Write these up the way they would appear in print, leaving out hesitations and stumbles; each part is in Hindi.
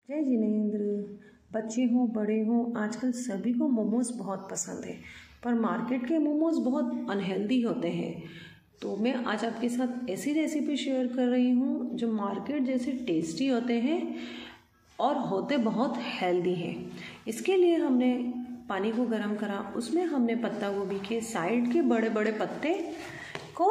जय जिनेंद्र। बच्चे हों बड़े हों, आजकल सभी को मोमोज़ बहुत पसंद है, पर मार्केट के मोमोज़ बहुत अनहेल्दी होते हैं। तो मैं आज आपके साथ ऐसी रेसिपी शेयर कर रही हूँ जो मार्केट जैसे टेस्टी होते हैं और होते बहुत हेल्दी हैं। इसके लिए हमने पानी को गर्म करा, उसमें हमने पत्ता गोभी के साइड के बड़े बड़े पत्ते को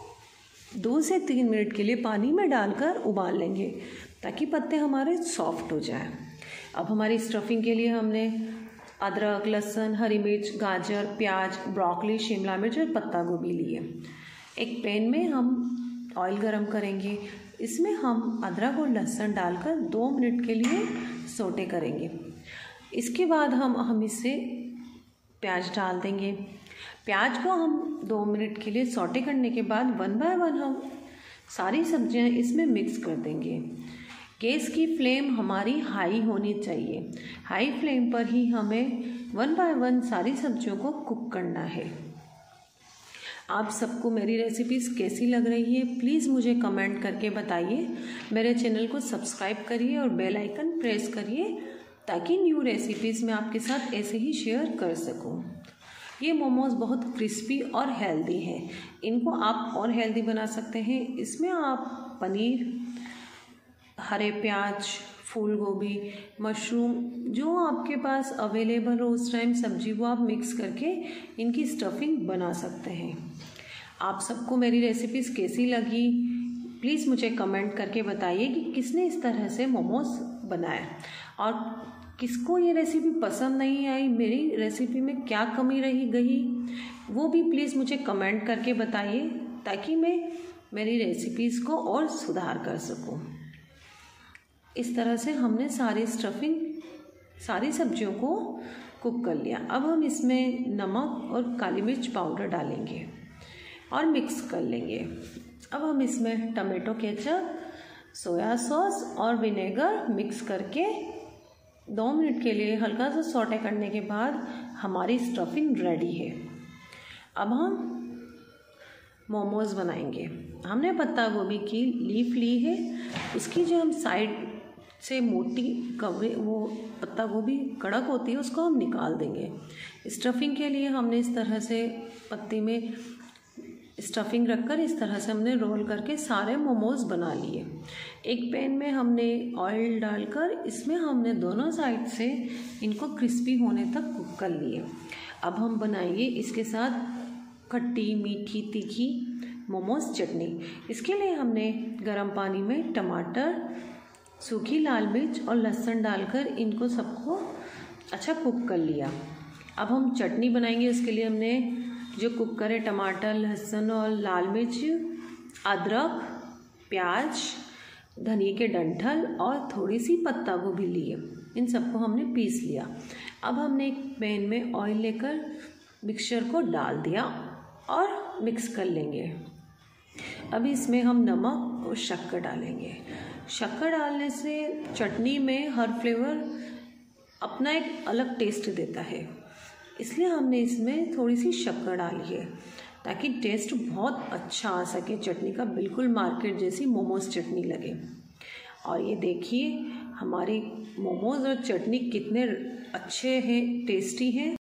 2 से 3 मिनट के लिए पानी में डालकर उबाल लेंगे ताकि पत्ते हमारे सॉफ्ट हो जाए। अब हमारी स्टफिंग के लिए हमने अदरक, लहसुन, हरी मिर्च, गाजर, प्याज, ब्रोकली, शिमला मिर्च और पत्ता गोभी लिए। एक पैन में हम ऑयल गरम करेंगे, इसमें हम अदरक और लहसुन डालकर 2 मिनट के लिए सोटे करेंगे। इसके बाद हम इससे प्याज डाल देंगे। प्याज को हम 2 मिनट के लिए सौटे करने के बाद 1 बाय 1 हम सारी सब्जियां इसमें मिक्स कर देंगे। गैस की फ्लेम हमारी हाई होनी चाहिए। हाई फ्लेम पर ही हमें 1 बाय 1 सारी सब्जियों को कुक करना है। आप सबको मेरी रेसिपीज़ कैसी लग रही है प्लीज़ मुझे कमेंट करके बताइए। मेरे चैनल को सब्सक्राइब करिए और बेल आइकन प्रेस करिए ताकि न्यू रेसिपीज़ मैं आपके साथ ऐसे ही शेयर कर सकूं। ये मोमोज़ बहुत क्रिस्पी और हेल्दी है। इनको आप और हेल्दी बना सकते हैं। इसमें आप पनीर, हरे प्याज, फूल गोभी, मशरूम जो आपके पास अवेलेबल हो उस टाइम सब्जी वो आप मिक्स करके इनकी स्टफिंग बना सकते हैं। आप सबको मेरी रेसिपीज़ कैसी लगी प्लीज़ मुझे कमेंट करके बताइए कि किसने इस तरह से मोमोज़ बनाया और किसको ये रेसिपी पसंद नहीं आई, मेरी रेसिपी में क्या कमी रही गई वो भी प्लीज़ मुझे कमेंट करके बताइए ताकि मैं मेरी रेसिपीज़ को और सुधार कर सकूं। इस तरह से हमने सारी सब्जियों को कुक कर लिया। अब हम इसमें नमक और काली मिर्च पाउडर डालेंगे और मिक्स कर लेंगे। अब हम इसमें टमाटो केचप, सोया सॉस और विनेगर मिक्स करके 2 मिनट के लिए हल्का सा सौटे करने के बाद हमारी स्टफिंग रेडी है। अब हम मोमोज़ बनाएंगे। हमने पत्ता गोभी की लीफ ली है, उसकी जो हम साइड से मोटी कवरे वो पत्ता गोभी कड़क होती है उसको हम निकाल देंगे। स्टफिंग के लिए हमने इस तरह से पत्ती में स्टफिंग रखकर इस तरह से हमने रोल करके सारे मोमोज़ बना लिए। एक पैन में हमने ऑयल डालकर इसमें हमने दोनों साइड से इनको क्रिस्पी होने तक कुक कर लिए। अब हम बनाएंगे इसके साथ खट्टी मीठी तीखी मोमोज़ चटनी। इसके लिए हमने गर्म पानी में टमाटर, सूखी लाल मिर्च और लहसुन डालकर इनको सबको अच्छा कुक कर लिया। अब हम चटनी बनाएंगे। इसके लिए हमने जो कुक करे टमाटर, लहसुन और लाल मिर्च, अदरक, प्याज, धनिया के डंठल और थोड़ी सी पत्ता गोभी लिए, इन सबको हमने पीस लिया। अब हमने एक पैन में ऑयल लेकर मिक्सचर को डाल दिया और मिक्स कर लेंगे। अब इसमें हम नमक और शक्कर डालेंगे। शक्कर डालने से चटनी में हर फ्लेवर अपना एक अलग टेस्ट देता है, इसलिए हमने इसमें थोड़ी सी शक्कर डाली है ताकि टेस्ट बहुत अच्छा आ सके चटनी का, बिल्कुल मार्केट जैसी मोमोज़ चटनी लगे। और ये देखिए हमारी मोमोज़ और चटनी कितने अच्छे हैं, टेस्टी हैं।